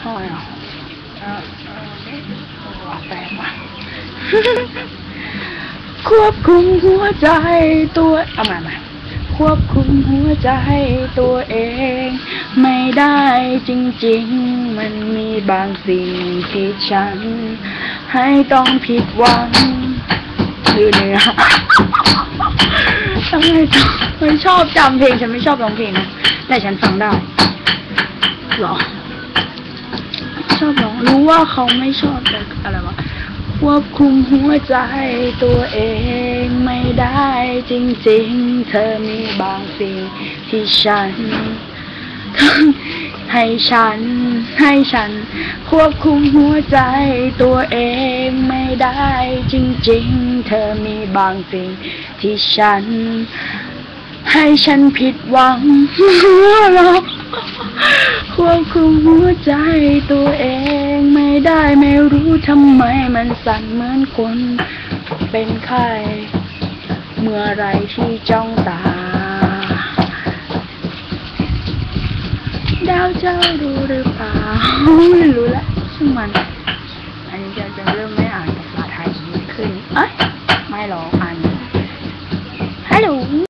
ห้อยอ่ะแปลกว่ะควบคุมหัวใจตัวเอาใหม่ควบคุมหัวใจตัวเองไม่ได้จริงๆมันมีบางสิ่งที่ฉันให้ต้องผิดหวังคือเนื้อทำไมไม่ชอบจำเพลงฉันไม่ชอบร้องเพลงนะแต่ฉันฟังได้หรอชอบร้องรู้ว่าเขาไม่ชอบแต่อะไรวะควบคุมหัวใจตัวเองไม่ได้จริงๆเธอมีบางสิ่งที่ฉันให้ฉันควบคุมหัวใจตัวเองไม่ได้จริงๆเธอมีบางสิ่งที่ฉันให้ฉันผิดหวังควบคุมหัวใจตัวเองไม่ได้ไม่รู้ทำไมมันสั่นเหมือนคนเป็นไข้เมื่อไรที่จ้องตาดาวเจ้ารู้หรือเปล่าไม่รู้ละช่างมันอันนี้จะเริ่มไม่อ่านภาษาไทยขึ้น